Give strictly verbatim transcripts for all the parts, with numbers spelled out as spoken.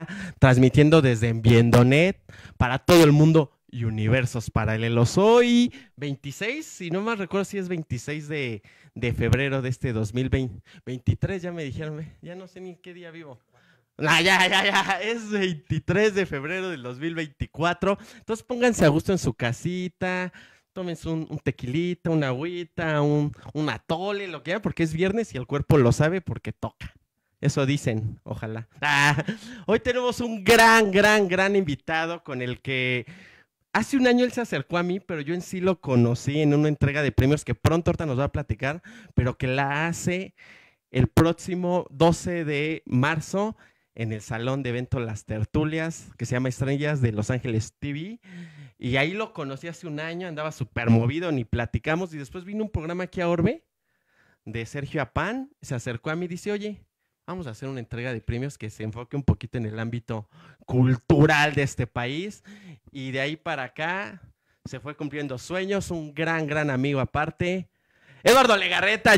transmitiendo desde Enviendonet para todo el mundo y universos paralelos. Hoy, veintiséis, si no más recuerdo si es veintiséis de, de febrero de este dos mil veintitrés, ya me dijeron, ya no sé ni qué día vivo. Ah, ya, ya, ya, es veintitrés de febrero del dos mil veinticuatro. Entonces pónganse a gusto en su casita, tómense un, un tequilita, una agüita, un, un atole, lo que sea, porque es viernes y el cuerpo lo sabe porque toca. Eso dicen, ojalá. Ah, hoy tenemos un gran, gran, gran invitado con el que hace un año él se acercó a mí, pero yo en sí lo conocí en una entrega de premios que pronto ahorita nos va a platicar, pero que la hace el próximo doce de marzo en el salón de evento Las Tertulias, que se llama Estrellas de Los Ángeles T V. Y ahí lo conocí hace un año, andaba súper movido, ni platicamos. Y después vino un programa aquí a Orbe de Sergio Apán, se acercó a mí y dice, oye, vamos a hacer una entrega de premios que se enfoque un poquito en el ámbito cultural de este país. Y de ahí para acá se fue cumpliendo sueños, un gran, gran amigo aparte. Eduardo Legarreta,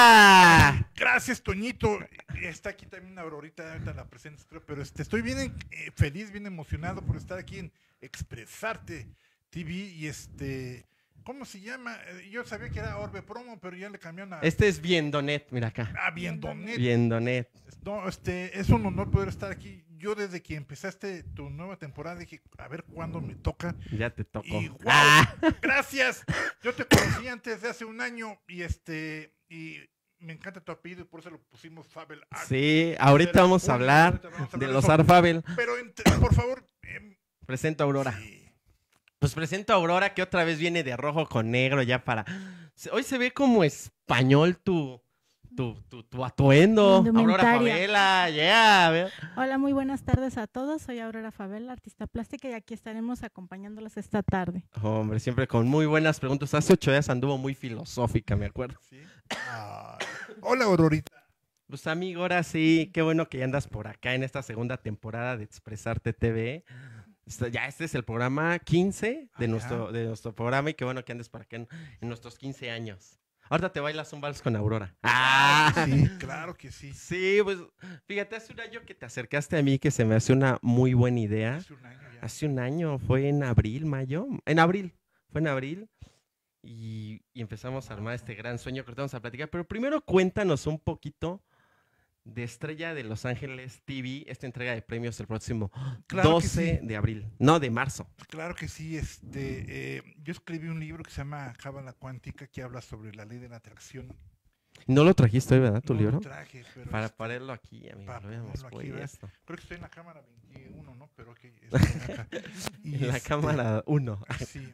¡yeah! Gracias, Toñito. Está aquí también Aurorita, ahorita la presentes, creo, pero este, estoy bien eh, feliz, bien emocionado por estar aquí en Expresarte T V y este, ¿cómo se llama? Yo sabía que era Orbe Promo, pero ya le cambiaron a... Este es Viendonet, mira acá. Ah, Viendonet. Viendonet. No, este, es un honor poder estar aquí. Yo desde que empezaste tu nueva temporada dije, a ver cuándo me toca. Ya te tocó. Y wow, ah. Gracias. Yo te conocí antes de hace un año y este y me encanta tu apellido y por eso lo pusimos Fabel Art. Sí, ahorita vamos a hablar, ahorita vamos a hablar de los Art Fabel. Pero entre, por favor, eh, presento a Aurora. Sí. Pues presento a Aurora que otra vez viene de rojo con negro ya para... Hoy se ve como español tu... Tu, tu, tu atuendo, Aurora Favela, yeah. Hola, muy buenas tardes a todos. Soy Aurora Favela, artista plástica, y aquí estaremos acompañándolos esta tarde. Hombre, siempre con muy buenas preguntas. Hace ocho días anduvo muy filosófica, me acuerdo. ¿Sí? Ah, hola, Aurorita. Pues amigo, ahora sí, qué bueno que ya andas por acá en esta segunda temporada de Expresarte T V. Ya este es el programa quince de, nuestro, de nuestro programa y qué bueno que andes por acá en, en nuestros quince años. Ahorita te bailas un vals con Aurora. Ah, sí, claro que sí. Sí, pues fíjate, hace un año que te acercaste a mí que se me hace una muy buena idea. Hace un año ya. Hace un año, fue en abril, mayo. En abril, fue en abril. Y, y empezamos a armar este gran sueño que ahorita vamos a platicar. Pero primero cuéntanos un poquito de Estrella de Los Ángeles T V, esta entrega de premios el próximo claro doce sí. de abril, no, de marzo. Claro que sí, este, eh, yo escribí un libro que se llama Cábala Cuántica, que habla sobre la ley de la atracción. No lo trajiste hoy, ¿verdad, tu no libro? Lo traje, pero para este, ponerlo aquí, amigo. Para lo ponerlo aquí, esto. Creo que estoy en la cámara veintiuno, ¿no? Pero ok. Acá. Y en la este, cámara uno. Sí.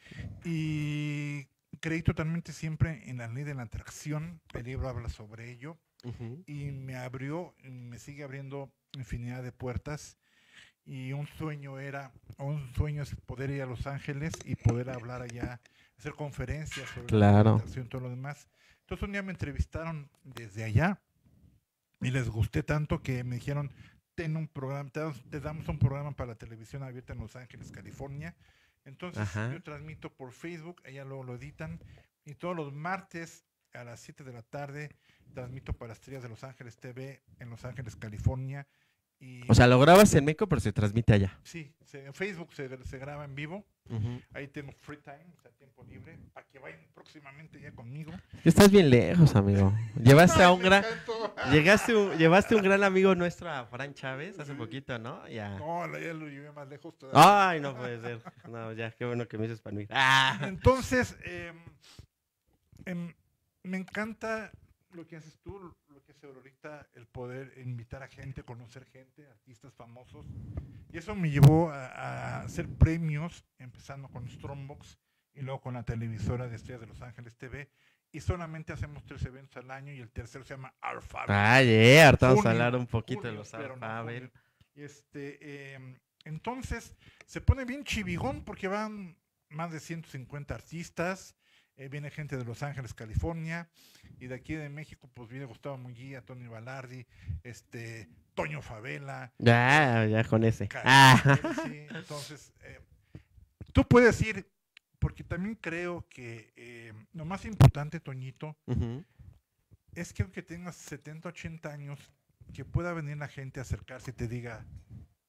Y creí totalmente siempre en la ley de la atracción. El libro habla sobre ello. Uh-huh. Y me abrió, me sigue abriendo infinidad de puertas. Y un sueño era, un sueño es poder ir a Los Ángeles y poder hablar allá, hacer conferencias sobre claro. la atracción y todo lo demás. Entonces un día me entrevistaron desde allá y les gusté tanto que me dijeron, ten un programa, te, te damos un programa para la televisión abierta en Los Ángeles, California. Entonces Ajá. yo transmito por Facebook, allá luego lo editan y todos los martes a las siete de la tarde transmito para Estrellas de Los Ángeles T V en Los Ángeles, California. Y o sea, lo grabas en México, pero se transmite allá. Sí, se, en Facebook se, se graba en vivo. Uh-huh. Ahí tengo free time, o sea, tiempo libre, para que vayan próximamente ya conmigo. Estás bien lejos, amigo. Llevaste a un gran, llegaste un, llevaste un gran amigo nuestro a Fran Chávez hace poquito, ¿no? Ya. No, ya lo llevé más lejos todavía. Ay, no puede ser. No, ya, qué bueno que me dices para mí. Ah. Entonces, eh, eh, me encanta lo que haces tú, lo que hace Aurorita, el poder invitar a gente, conocer gente, artistas famosos. Y eso me llevó a, a hacer premios, empezando con Strongbox y luego con la televisora de Estrellas de Los Ángeles T V. Y solamente hacemos tres eventos al año y el tercero se llama Art Fabel. Ah, yeah, ahorita vamos a hablar un poquito junio, de los Art Fabel. No, este, eh, entonces, se pone bien chivigón porque van más de ciento cincuenta artistas. Eh, viene gente de Los Ángeles, California, y de aquí de México, pues viene Gustavo Munguía, Tony Balardi, este, Toño Favela. Ya, ya con ese. Ah. Sí, entonces, eh, tú puedes ir, porque también creo que eh, lo más importante, Toñito, uh-huh. es que aunque tengas setenta, ochenta años, que pueda venir la gente a acercarse y te diga,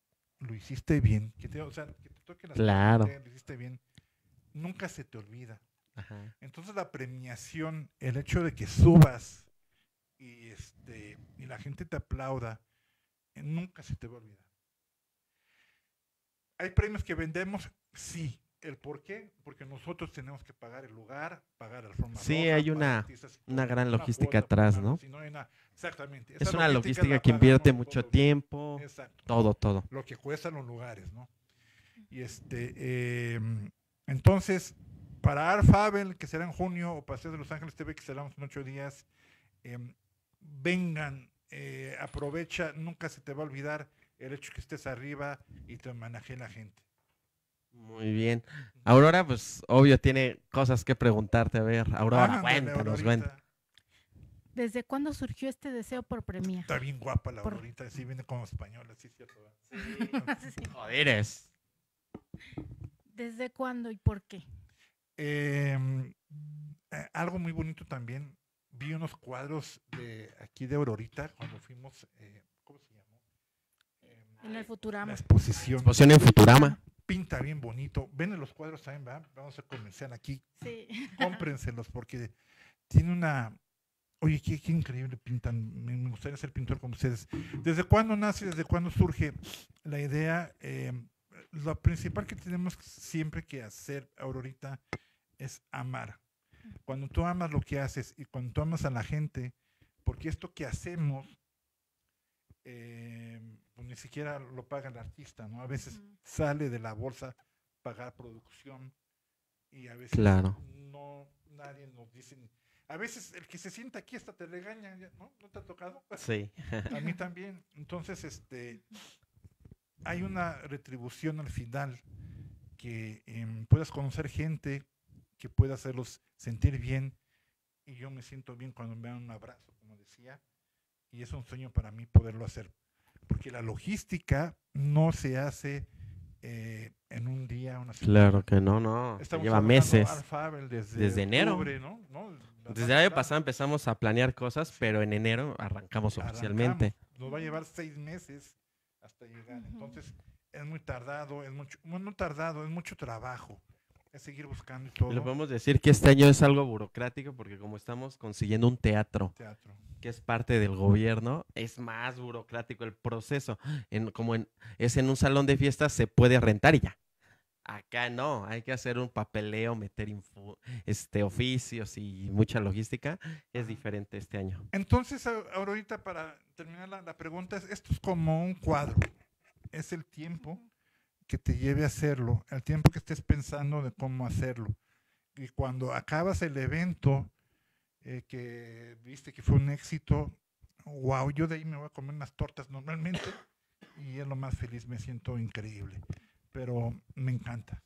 lo hiciste bien, que te, o sea, que te toque la Claro. suerte, lo hiciste bien, nunca se te olvida. Ajá. Entonces la premiación, el hecho de que subas y este y la gente te aplauda, eh, nunca se te va a olvidar. ¿Hay premios que vendemos? Sí. ¿El por qué? Porque nosotros tenemos que pagar el lugar, pagar el forma Sí, roja, hay pagar una- artistas y una todo, gran logística cuota por atrás, mano, ¿no? si no hay una- exactamente. Es Esa una logística logística la que invierte pagamos mucho todos. tiempo, Exacto. todo, todo. Lo que cuestan los lugares, ¿no? Y este, eh, entonces, para Art Fabel, que será en junio, o Paseo de Los Ángeles T V, que será en ocho días, eh, vengan, eh, aprovecha, nunca se te va a olvidar el hecho que estés arriba y te homenajee la gente. Muy bien. Aurora, pues obvio tiene cosas que preguntarte. A ver, Aurora, Ándale, cuéntanos, Aurorita. cuéntanos. ¿Desde cuándo surgió este deseo por premiar? Está bien guapa la Por- Aurorita, sí viene como española, sí, cierto. ¿verdad? Sí. Joder, eres. ¿Desde cuándo y por qué? Eh, eh, algo muy bonito también, vi unos cuadros de aquí de Aurorita cuando fuimos, eh, ¿cómo se llamó? Eh, En el la Futurama. exposición. Exposición en Futurama. Pinta bien bonito. Ven los cuadros también, ¿verdad? Vamos a comenzar aquí. Sí. Cómprenselos porque tiene una... Oye, qué, qué increíble pintan. Me, me gustaría ser pintor como ustedes. ¿Desde cuándo nace? ¿Desde cuándo surge la idea? Eh, lo principal que tenemos siempre que hacer, Aurorita, es amar. Cuando tú amas lo que haces y cuando tú amas a la gente, porque esto que hacemos, eh, pues ni siquiera lo paga el artista, ¿no? A veces Ujú. sale de la bolsa pagar producción y a veces Claro. no, nadie nos dice. A veces el que se sienta aquí hasta te regaña, ya, ¿no? ¿No te ha tocado? Sí. A mí también. Entonces, este, hay una retribución al final que em, puedas conocer gente, que pueda hacerlos sentir bien. Y yo me siento bien cuando me dan un abrazo, como decía. Y es un sueño para mí poderlo hacer. Porque la logística no se hace eh, en un día, una semana. Claro que no, no. se Estamos lleva trabajando meses. Art Fabel desde, Desde enero. octubre, ¿no? ¿no? Desde el año pasado empezamos a planear cosas, pero en enero arrancamos oficialmente. Arrancamos. Nos va a llevar seis meses hasta llegar. Ujú. Entonces, es muy tardado, es mucho, bueno, no tardado, es mucho trabajo. Es seguir buscando y todo. Y le podemos decir que este año es algo burocrático porque como estamos consiguiendo un teatro Teatro. que es parte del gobierno, es más burocrático el proceso. En, como en, es en un salón de fiestas, se puede rentar y ya. Acá no, hay que hacer un papeleo, meter info, este, oficios y mucha logística. Es Ajá. diferente este año. Entonces, a- ahorita para terminar la, la pregunta, es, esto es como un cuadro. Es el tiempo que te lleve a hacerlo, el tiempo que estés pensando de cómo hacerlo. Y cuando acabas el evento, eh, que viste que fue un éxito, wow, yo de ahí me voy a comer unas tortas normalmente y es lo más feliz, me siento increíble. Pero me encanta.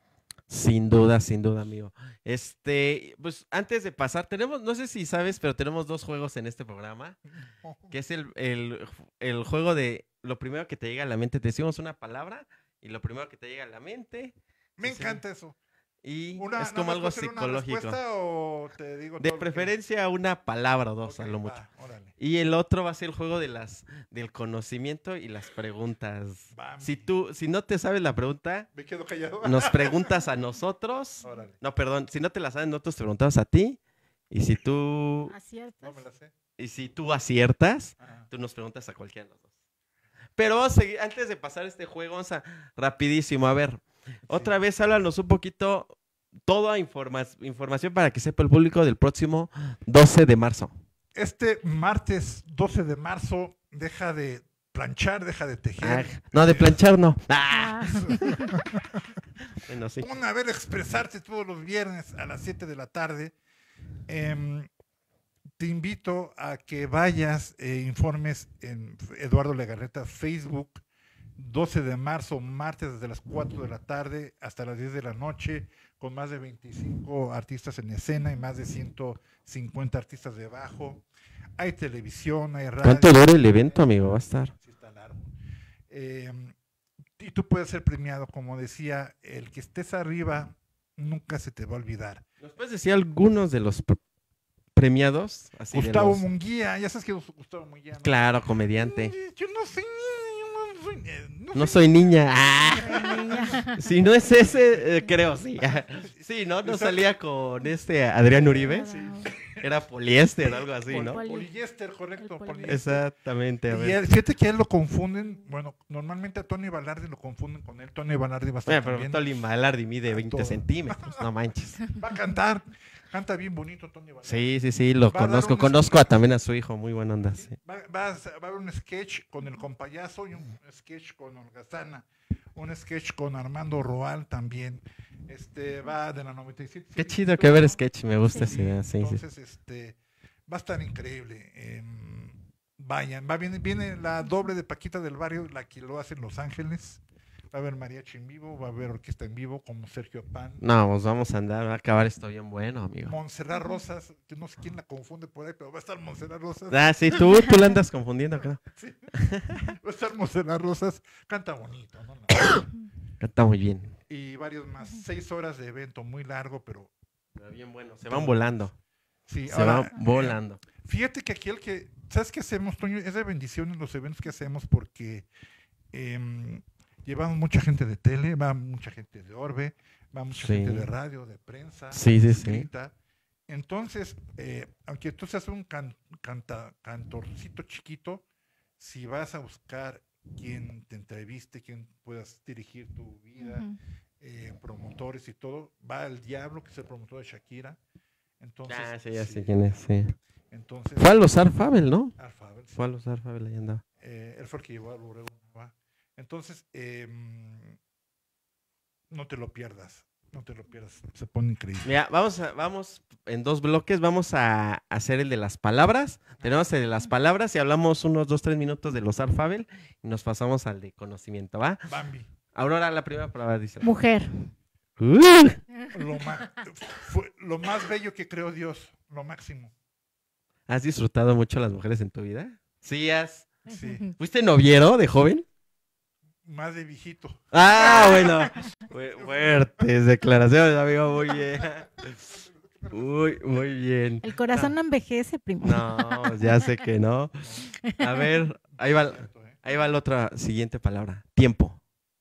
Sin duda, sin duda, amigo. Este, pues antes de pasar, tenemos, no sé si sabes, pero tenemos dos juegos en este programa, que es el, el, el juego de lo primero que te llega a la mente. Te decimos una palabra y lo primero que te llega a la mente. Me Sí, sí. encanta eso. Y Una- es ¿nada como más algo puede ser una psicológico. respuesta o te digo De todo lo que- preferencia una palabra o dos, a Ok, lo va, mucho. órale. Y el otro va a ser el juego de las, del conocimiento y las preguntas. Va, Si mi- tú, si no te sabes la pregunta, Me quedo callado. nos preguntas a nosotros. Órale. No, perdón, si no te la sabes, nosotros te preguntamos a ti. Y si tú, ¿Aciertas? No me la sé. y si tú aciertas, Ajá. tú nos preguntas a cualquiera de los dos. Pero vamos a seguir, antes de pasar este juego, vamos a rapidísimo. A ver, otra vez háblanos un poquito, toda informa- información para que sepa el público del próximo doce de marzo. Este martes doce de marzo, deja de planchar, deja de Ah, tejer. no, de planchar no. Ah, Ah, bueno, sí. Pon a ver expresarte todos los viernes a las siete de la tarde. Em, te invito a que vayas e informes en Eduardo Legarreta Facebook, doce de marzo, martes desde las cuatro de la tarde hasta las diez de la noche, con más de veinticinco artistas en escena y más de ciento cincuenta artistas debajo. Hay televisión, hay radio. ¿Cuánto dura el evento, amigo? Va a estar. Sí, está largo. Eh, y tú puedes ser premiado, como decía, el que estés arriba nunca se te va a olvidar. ¿Nos puedes decir algunos de los pr- premiados? Así de Gustavo los- Munguía, ya sabes que Gustavo Munguía. ¿no? Claro, comediante. Yo no sé, yo no soy, eh, no No soy soy niña. Ah. Ay, niña. Si no es ese, eh, creo sí. Sí, ¿no? No Exacto. salía con este Adrián Uribe. Sí. Era poliéster, algo así, Pol- ¿no? Poli- Poliéster, correcto. el poliéster. Exactamente, a Y ver. él- fíjate que él lo confunden, bueno, normalmente a Tony Balardi lo confunden con él. Tony Balardi va a estar Bueno, pero también. Tony Malardi mide A veinte todo. centímetros, no manches. Va a cantar, canta bien bonito Tony Balardi. Sí, sí, sí, lo Va a dar conozco. un- Conozco a, también a su hijo, muy buena onda. Sí. Va, va a, va a haber un sketch con el compayazo y un sketch con Holgazana, un sketch con Armando Roal también. Este va de la noventa y siete. Qué sí, chido sí, que ver ¿no? sketch, me gusta Sí. esa idea, sí, sí. Entonces, este va a estar increíble. em, vayan, va viene, viene la doble de Paquita del Barrio, la que lo hace en Los Ángeles. Va a haber mariachi en vivo, va a haber orquesta en vivo como Sergio Pan. No, pues vamos a andar, va a acabar esto bien bueno, amigo. Montserrat Rosas, que no sé quién la confunde por ahí, pero va a estar Montserrat Rosas. Ah, sí, tú, tú la andas confundiendo, creo. Sí. Va a estar Montserrat Rosas, canta bonito, ¿no? La- Canta muy bien. Y varios más. Seis horas de evento, muy largo, pero Pero bien bueno, se van volando. sí. Se ahora, van volando. eh, fíjate que aquí el que, ¿sabes qué hacemos, Toño? Es de bendición en los eventos que hacemos porque em, llevamos mucha gente de tele, va mucha gente de Orbe, va mucha Sí. gente de radio, de prensa, Sí, sí, sí. escrita. Entonces, eh, aunque tú seas un can- canta- cantorcito chiquito, si vas a buscar quien te entreviste, quien puedas dirigir tu vida, Ujú. eh, promotores y todo, va el Diablo, que es el promotor de Shakira. Entonces, Ah, sí, ya sí, sé quién es, sí. entonces Fue a los Arfabel, ¿no? Alfabel, sí. Fue a los Arfabel, ahí andaba. Eh, él fue el que llevó al Borrego Nava. Entonces, em, no te lo pierdas, no te lo pierdas, se pone increíble. Mira, vamos, a- vamos en dos bloques, vamos a hacer el de las palabras. Tenemos el de las palabras y hablamos unos dos, tres minutos de los Arfabel y nos pasamos al de conocimiento, ¿va? Bambi, Aurora, la primera palabra dice. Mujer. Uh, lo, ma- fue lo más bello que creó Dios, lo máximo. ¿Has disfrutado mucho a las mujeres en tu vida? Sí, has. Sí. ¿Fuiste noviero de joven? Más de viejito. Ah, bueno. Fu- Fuertes declaraciones, amigo, muy bien. Uy, muy bien. El corazón no envejece, primo. No, ya sé que no. A ver, ahí va, Cierto, ¿eh? ahí va la otra siguiente palabra. Tiempo.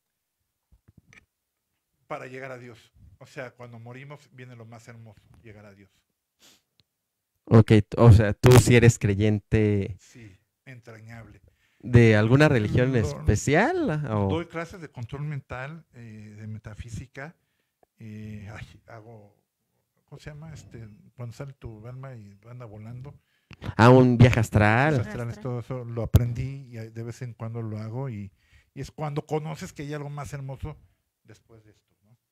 Para llegar a Dios. O sea, cuando morimos viene lo más hermoso, llegar a Dios. Ok, t- o sea, tú sí eres creyente Sí, entrañable. de alguna religión en No, especial. ¿O? Doy clases de control mental, eh, de metafísica. eh, ay, hago, ¿cómo se llama? Este, cuando sale tu alma y anda volando. Ah, un viaje Los astral. astrales, todo eso lo aprendí y de vez en cuando lo hago. Y, y es cuando conoces que hay algo más hermoso después de esto, ¿no?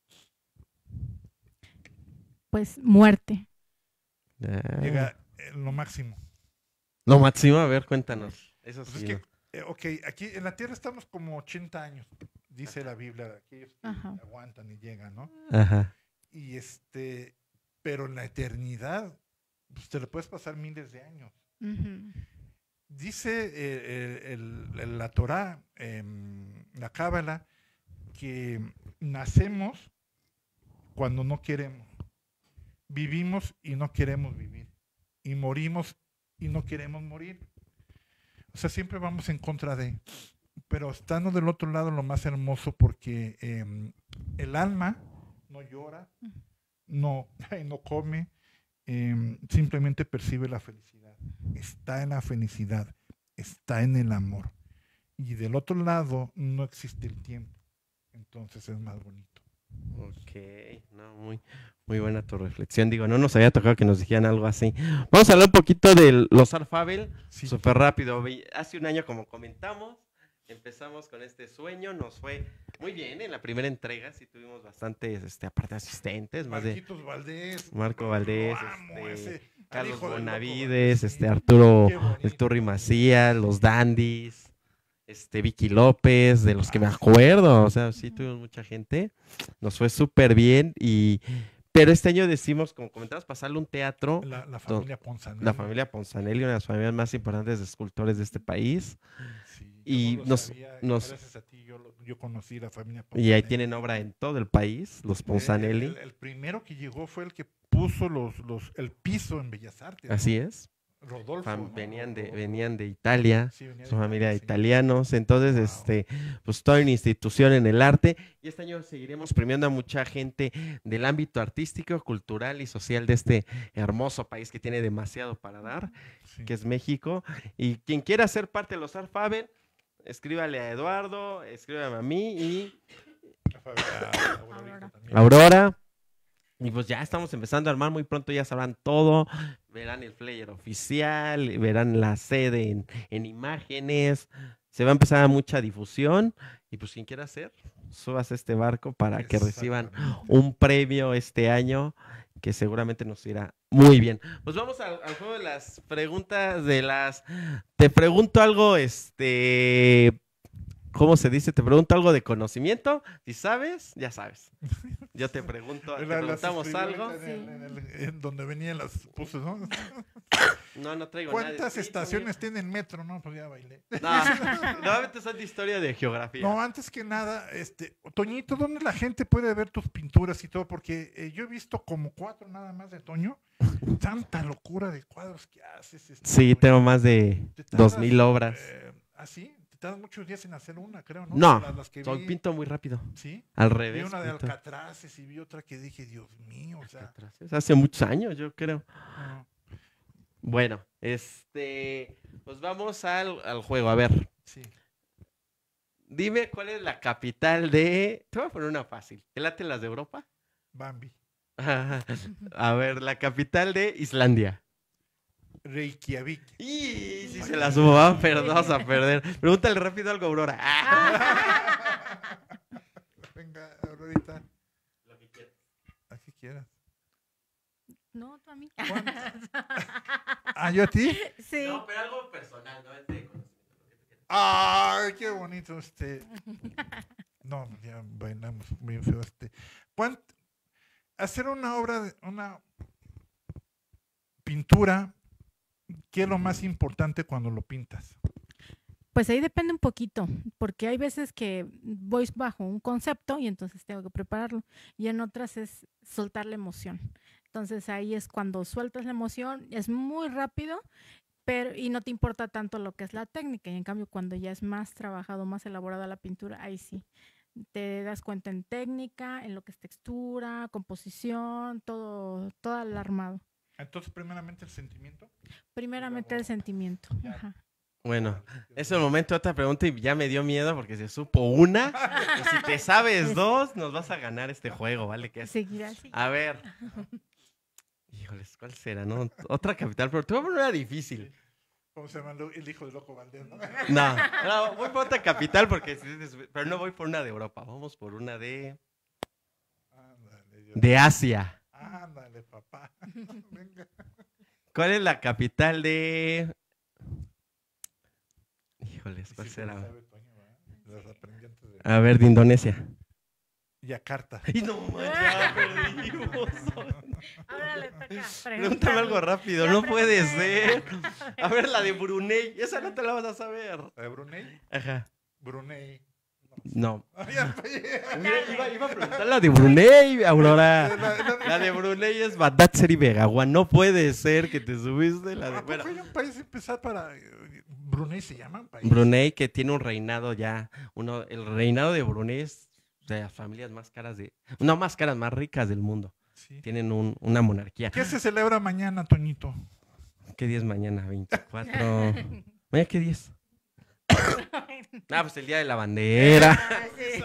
Pues muerte. Ah. Llega eh, lo máximo. Lo máximo, a ver, cuéntanos. Eso Pues sí. es no. que, eh, ok, aquí en la Tierra estamos como ochenta años, dice la Biblia, aquellos que Ajá. aguantan y llegan, ¿no? Ajá. Y este, pero en la eternidad, pues te lo puedes pasar miles de años. Ujú. Dice eh, el- el- el- la Torá, em, la Cábala, que nacemos cuando no queremos, vivimos y no queremos vivir, y morimos y no queremos morir. O sea, siempre vamos en contra de, pero estando del otro lado lo más hermoso porque em, el alma no llora, no, no come, em, simplemente percibe la felicidad. Está en la felicidad, está en el amor. Y del otro lado no existe el tiempo. Entonces es más bonito. Ok, no, muy, muy buena tu reflexión. Digo, no nos había tocado que nos dijeran algo así. Vamos a hablar un poquito de los Arfabel, Sí. súper rápido. Ve- Hace un año, como comentamos, empezamos con este sueño. Nos fue muy bien en la primera entrega. Sí tuvimos bastantes, este, aparte asistentes, más de Marquitos Valdés. Marco lo Valdés, amo, este, ese, al Carlos hijo del Loco Bonavides, Valdés, este, sí. Arturo, Qué bonito. el Turri Macías, los Dandis, este, Vicky López, de los que me acuerdo. O sea, sí tuvimos mucha gente. Nos fue súper bien. Y, pero este año decimos, como comentabas, pasarle un teatro. La, la familia Ponzanelli. La familia Ponzanelli, una de las familias más importantes de escultores de este país. Sí, yo y no lo nos- sabía, y nos- gracias a ti yo, lo- yo conocí la familia Y ahí Ponzanelli. tienen obra en todo el país, los Eh, Ponzanelli. El, el primero que llegó fue el que puso los, los, el piso en Bellas Artes. ¿no? Así es. Rodolfo, fam- ¿no? venían de Rodolfo. venían de Italia, Sí, venía de su familia de Italia, sí. italianos, entonces Wow. este pues toda una institución en el arte y este año seguiremos premiando a mucha gente del ámbito artístico, cultural y social de este hermoso país que tiene demasiado para dar, Sí. que es México, y quien quiera ser parte de los Art Faber, escríbale a Eduardo, escríbame a mí y A Fabi- a Aurorita Aurora. también. Aurora. Y pues ya estamos empezando a armar, muy pronto ya sabrán todo, verán el flyer oficial, verán la sede en, en imágenes, se va a empezar a mucha difusión y pues quien quiera hacer, subas a este barco para que reciban Exactamente. un premio este año que seguramente nos irá muy bien. Pues vamos al, al juego de las preguntas de las... Te pregunto algo, este... ¿Cómo se dice? Te pregunto algo de conocimiento. Si sabes, ya sabes. Yo te pregunto, te La- las preguntamos escribió algo. ahorita En, el- en el- en donde venían las puse, ¿no? No, no traigo nada ¿Cuántas escrito, estaciones tiene el metro? No, pues ya bailé. güey. No, normalmente son de historia de geografía. No, antes que nada, este, Toñito, ¿dónde la gente puede ver tus pinturas y todo? Porque eh, yo he visto como cuatro nada más de Toño. Tanta locura de cuadros que haces. este, Sí, Toño. tengo más de Te dos tardas, mil obras. eh, ¿Ah, sí? Te tardas muchos días en hacer una, creo, ¿no? No, Las- las que soy vi, pinto muy rápido. ¿sí? Al Vi revés. una de pinto. Alcatraces y vi otra que dije, Dios mío, o sea... Alcatraces. Hace muchos años, yo creo. no, Bueno, este, pues vamos al, al juego. A ver, sí. dime cuál es la capital de... Te voy a poner una fácil. ¿Te late las de Europa? Bambi. A ver, la capital de Islandia. Reykjavik. Y si se la subo, va, pero vamos a perder. Pregúntale rápido algo, Aurora. Ah. Venga, Aurorita, aquí quieras. No, tú a mí. ¿Cuántas? ¿Ah, yo a ti? Sí. No, pero algo personal, no es de conocimiento. ¡Ay, qué bonito este! No, ya bailamos bien feo este. ¿Cuánt- Hacer una obra, de- una pintura, ¿qué es lo más importante cuando lo pintas? Pues ahí depende un poquito, porque hay veces que voy bajo un concepto y entonces tengo que prepararlo, y en otras es soltar la emoción. Entonces ahí es cuando sueltas la emoción, es muy rápido, pero y no te importa tanto lo que es la técnica, y en cambio cuando ya es más trabajado, más elaborada la pintura, ahí sí te das cuenta en técnica, en lo que es textura, composición, todo, todo el armado. Entonces, primeramente el sentimiento. Primeramente el sentimiento. Ya. Ajá. Bueno, es el momento de otra pregunta y ya me dio miedo porque se supo una. Y si te sabes dos, nos vas a ganar este juego, ¿vale? Que es- Seguirá así. A ver. Híjoles, ¿cuál será, no? Otra capital, pero te voy a poner una difícil. ¿Cómo se llama el el hijo de Loco Valdés? ¿no? No, no, voy por otra capital porque pero no voy por una de Europa, vamos por una de Ándale, Dios. de Asia. Ándale, papá. Venga. ¿Cuál es la capital de Híjoles, Y ¿cuál sí, será? como sabe Toño, ¿verdad? Las aprendí antes de- A ver, de Indonesia. Yakarta. Y no, ya perdimos. Ahora le toca Pregúntame algo rápido, Ya no puede ser. pregunté. A ver, la de Brunei, esa no te la vas a saber. ¿La de Brunei? Ajá. Brunei. No. Ay, ya fallé. Mira, iba, iba a preguntar la de Brunei, Aurora. La- la- La de Brunei es Badatseri Begawan. No puede ser que te subiste la de. ¿A poco Bueno, hay un país empezar para... eh, Brunei se llama un país? Brunei, que tiene un reinado ya. Uno, el reinado de Brunei es de las familias más caras de. No más caras, más ricas del mundo. Sí. Tienen un- una monarquía. ¿Qué se celebra mañana, Toñito? ¿Qué día es mañana? veinticuatro. ¿Mañana qué día es? Ah, pues el día de la bandera. Sí.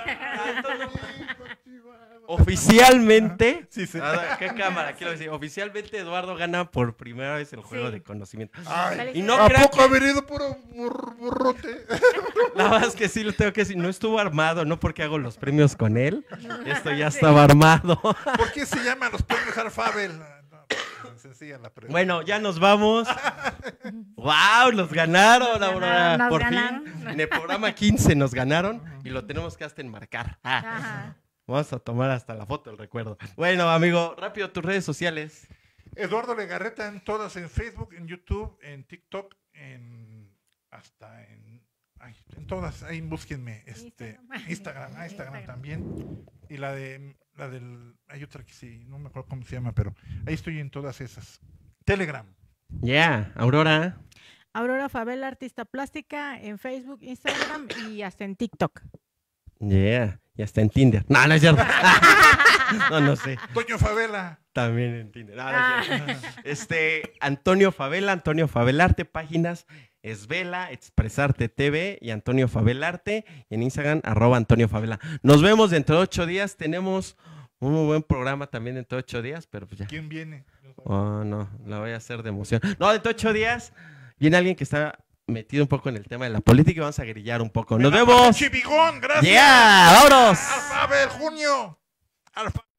Oficialmente. Sí, sí. Ah, ¿Qué cámara? Quiero decir, oficialmente Eduardo gana por primera vez el juego Sí. de conocimiento. Ay, Y no ¿a crean poco ha venido puro bur- burrote? La verdad es que sí lo tengo que decir. No estuvo armado, no porque hago los premios con él. Esto ya estaba armado. ¿Por qué se llaman los premios Alfabel? No, pues, sencilla la pregunta. Bueno, ya nos vamos. ¡Wow! Nos ganaron, Aurora. Nos Por ganaron. fin. En el programa quince nos ganaron y lo tenemos que hasta enmarcar. Ah, Ajá. vamos a tomar hasta la foto, el recuerdo. Bueno, amigo, rápido tus redes sociales. Eduardo Legarreta en todas, en Facebook, en YouTube, en TikTok, en hasta en, ay, en todas, ahí búsquenme, este, Instagram. Instagram, ah, Instagram Instagram. también, y la de, la del, hay otra que sí, no me acuerdo cómo se llama, pero ahí estoy en todas esas. Telegram, Yeah, Aurora. Aurora Favela, artista plástica, en Facebook, Instagram y hasta en TikTok. Yeah, y hasta en Tinder. No, no es cierto. No, no sé. Toño Favela. También en Tinder. No, no es cierto. Este, Antonio Favela, Antonio Favelarte, páginas Esvela, Expresarte T V y Antonio Favelarte. Y en Instagram, arroba Antonio Favela. Nos vemos dentro de ocho días. Tenemos un muy buen programa también dentro de ocho días, pero pues ya. ¿Quién viene? Oh, no, la voy a hacer de emoción. No, dentro de ocho días viene alguien que está metido un poco en el tema de la política y vamos a grillar un poco. ¡Nos vemos! Chivigón, gracias. ¡Yeah! ¡Vámonos! Alfaber, junio. Alfa